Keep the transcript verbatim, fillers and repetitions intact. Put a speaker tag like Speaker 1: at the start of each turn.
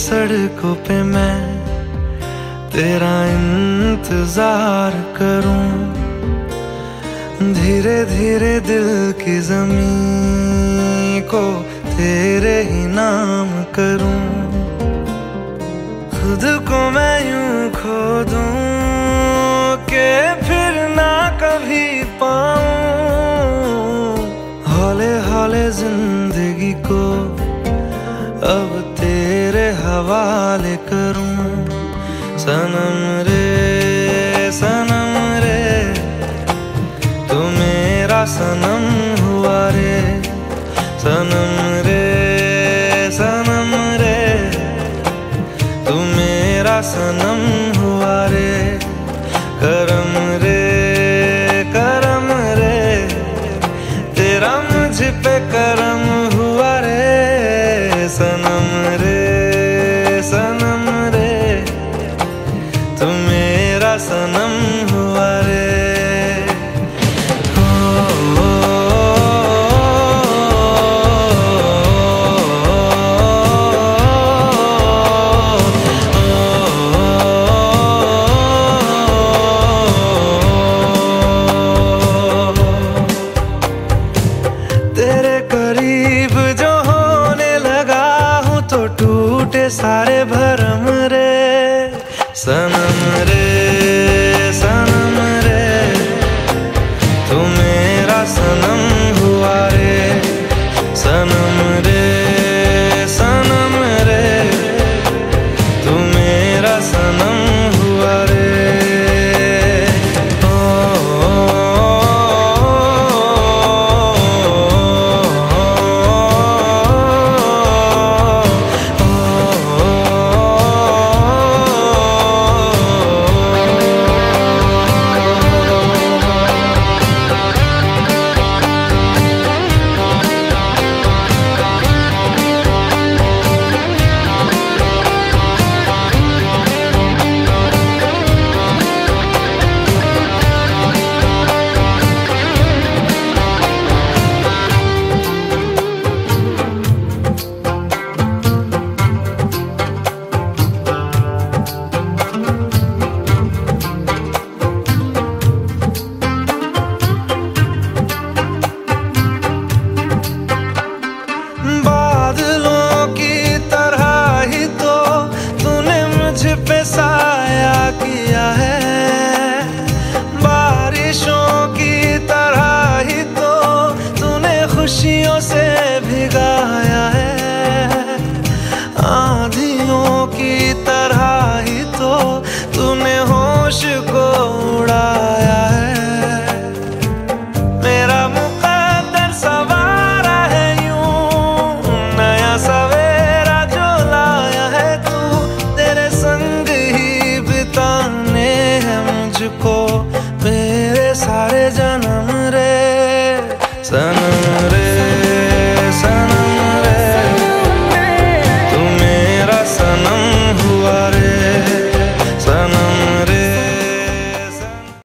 Speaker 1: सड़कों पे मैं तेरा इंतजार करूं, धीरे धीरे दिल की ज़मीं को तेरे ही नाम करूं। खुद को मैं यूं खो दूं कि फिर ना कभी पाऊं, हौले हौले जिंदगी को अब तेरे हवाले करूं। सनम रे सनम रे तू मेरा सनम हुआ रे, सनम रे सनम रे तू मेरा सनम हुआ रे। करम रे करम रे तेरा मुझ पे करम हुआ रे, सनम रे सनम रे तू मेरा सनम हुआ रे। तेरे करीब जो होने लगा हूँ तो टूटे सारे भरम रे, सनम रे